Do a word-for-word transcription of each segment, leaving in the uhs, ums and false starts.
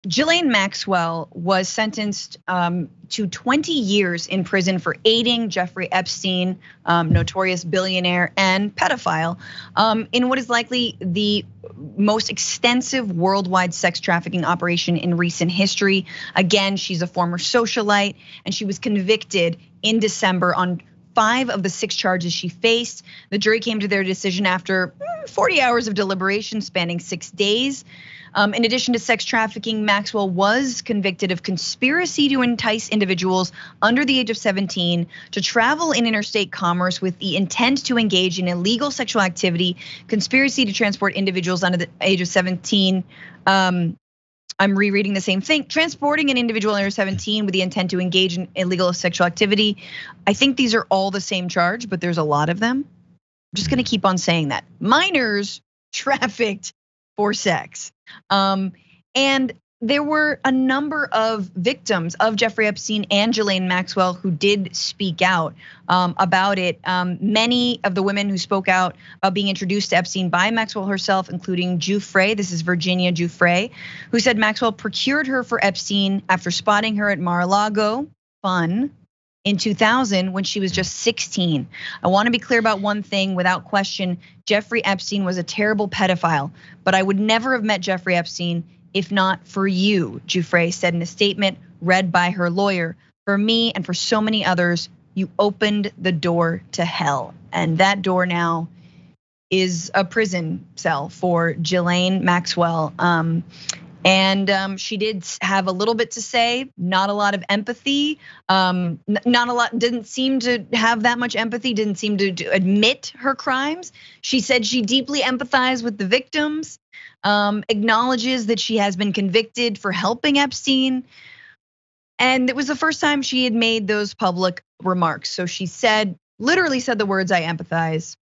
Ghislaine Maxwell was sentenced um, to twenty years in prison for aiding Jeffrey Epstein, um, notorious billionaire and pedophile, um, in what is likely the most extensive worldwide sex trafficking operation in recent history. Again, she's a former socialite, and she was convicted in December on five of the six charges she faced. The jury came to their decision after forty hours of deliberation spanning six days. Um, in addition to sex trafficking, Maxwell was convicted of conspiracy to entice individuals under the age of seventeen to travel in interstate commerce with the intent to engage in illegal sexual activity, conspiracy to transport individuals under the age of seventeen. Um, I'm rereading the same thing. Transporting an individual under seventeen with the intent to engage in illegal sexual activity. I think these are all the same charge, but there's a lot of them. I'm just gonna keep on saying that. Minors trafficked for sex. Um, and there were a number of victims of Jeffrey Epstein and Ghislaine Maxwell who did speak out um, about it. Um, many of the women who spoke out about being introduced to Epstein by Maxwell herself, including Jufre, this is Virginia Jufre, who said Maxwell procured her for Epstein after spotting her at Mar-a-Lago, fun, in two thousand when she was just sixteen. I want to be clear about one thing. Without question, Jeffrey Epstein was a terrible pedophile, but I would never have met Jeffrey Epstein if not for you, Jufre said in a statement read by her lawyer. For me and for so many others, you opened the door to hell. And that door now is a prison cell for Ghislaine Maxwell. Um, And um, she did have a little bit to say, not a lot of empathy, um, not a lot, didn't seem to have that much empathy, didn't seem to, to admit her crimes. She said she deeply empathized with the victims, um, acknowledges that she has been convicted for helping Epstein. And it was the first time she had made those public remarks. So she said, literally said the words, I empathize.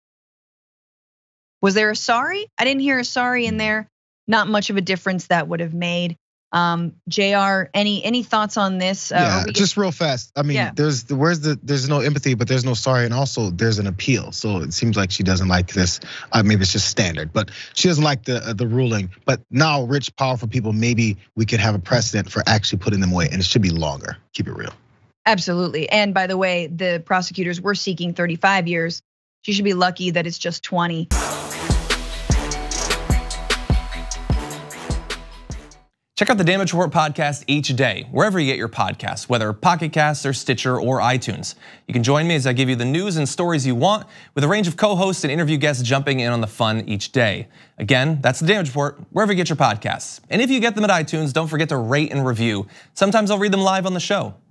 Was there a sorry? I didn't hear a sorry in there. Not much of a difference that would have made. Um, Jayar, any any thoughts on this? Yeah, uh, just real fast. I mean, yeah. there's the where's the there's no empathy, but there's no sorry, and also there's an appeal. So it seems like she doesn't like this. Uh, maybe it's just standard, but she doesn't like the the ruling. But now, rich, powerful people, maybe we could have a precedent for actually putting them away, and it should be longer. Keep it real. Absolutely. And by the way, the prosecutors were seeking thirty-five years. She should be lucky that it's just twenty. Check out the Damage Report podcast each day, wherever you get your podcasts, whether Pocket Casts or Stitcher or iTunes. You can join me as I give you the news and stories you want, with a range of co-hosts and interview guests jumping in on the fun each day. Again, that's the Damage Report, wherever you get your podcasts. And if you get them at iTunes, don't forget to rate and review. Sometimes I'll read them live on the show.